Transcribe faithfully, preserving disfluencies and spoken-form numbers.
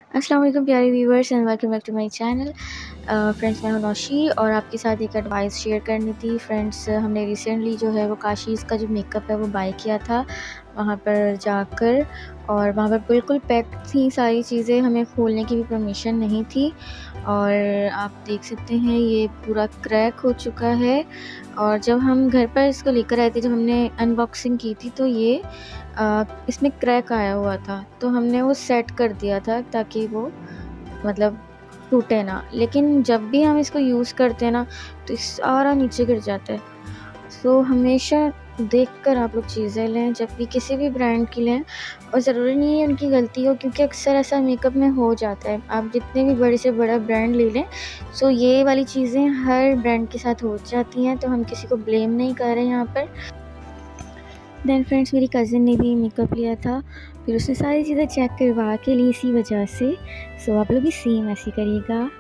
अस्सलाम वालेकुम प्यारे viewers and welcome back to my channel. Friends, मैं हूं नौशी और आपके साथ एक एडवाइस शेयर करनी थी। फ्रेंड्स, हमने रिसेंटली जो है वो काशीज़ का जो मेकअप है वो बाय किया था वहाँ पर जाकर, और वहाँ पर बिल्कुल पैक्ड थी सारी चीज़ें, हमें खोलने की भी परमिशन नहीं थी। और आप देख सकते हैं ये पूरा क्रैक हो चुका है। और जब हम घर पर इसको लेकर आए थे, जब हमने अनबॉक्सिंग की थी, तो ये आ, इसमें क्रैक आया हुआ था, तो हमने वो सेट कर दिया था ताकि वो मतलब टूटे ना। लेकिन जब भी हम इसको यूज़ करते हैं ना तो सारा नीचे गिर जाता है। सो हमेशा देखकर आप लोग चीज़ें लें जब भी किसी भी ब्रांड की लें, और ज़रूरी नहीं है उनकी गलती हो, क्योंकि अक्सर ऐसा मेकअप में हो जाता है। आप जितने भी बड़े से बड़ा ब्रांड ले लें, सो ये वाली चीज़ें हर ब्रांड के साथ हो जाती हैं, तो हम किसी को ब्लेम नहीं कर रहे हैं यहाँ पर। देन फ्रेंड्स, मेरी कज़िन ने भी मेकअप लिया था, फिर उसने सारी चीज़ें चेक करवा के ली इसी वजह से। सो आप लोग भी सेम ऐसे करिएगा।